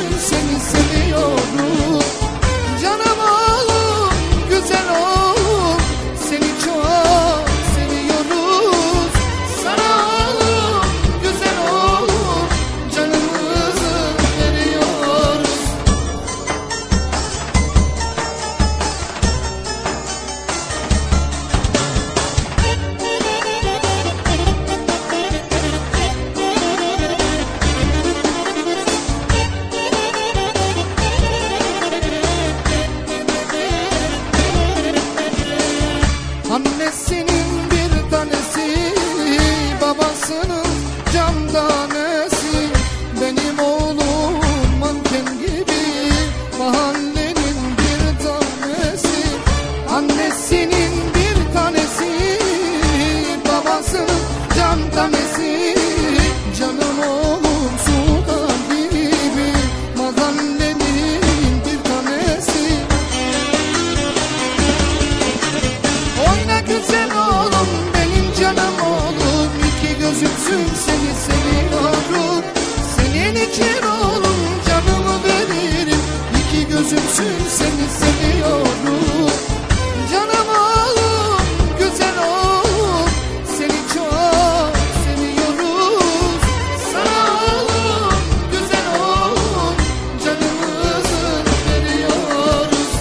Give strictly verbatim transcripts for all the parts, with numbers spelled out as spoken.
seni seviyorum. Canım oğlum, güzel oğlum, seni çok seviyoruz. Sana oğlum, güzel oğlum, canımızı veriyoruz. Annesinin bir tanesi, babasının cam tanesi. Benim oğlum manken gibi, mahallenin bir tanesi. Annesinin bir tanesi, babasının cam tanesi. Canım oğlum sultan gibi, mahallenin bir tanesi. Oyna güzel oğlum, benim canım oğlum, iki gözümsün seni seviyorum. Senin için oğlum canımı veririm, iki gözümsün seni seviyorum. Canım oğlum, güzel oğlum, seni çok seviyoruz. Sana oğlum, güzel oğlum, canımızı veriyoruz.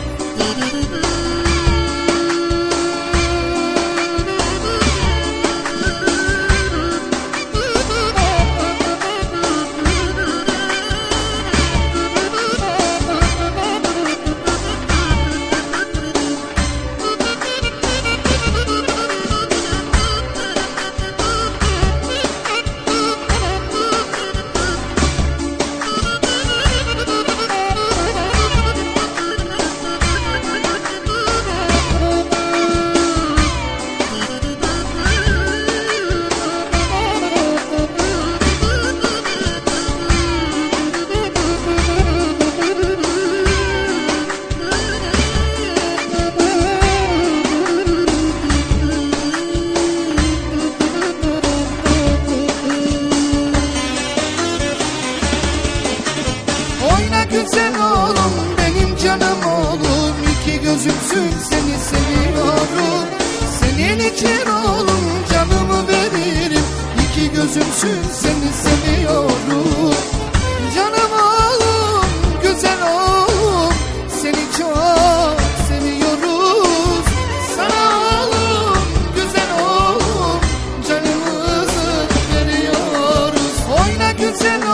Oyna güzel oğlum, benim canım oğlum, iki gözümsün seni seviyorum. Senin için oğlum canımı veririm, iki gözümsün seni seviyorum. Canım oğlum, güzel oğlum, seni çok seviyoruz. Sana oğlum, güzel oğlum, canımızı veriyoruz. Oyna güzel oğlum,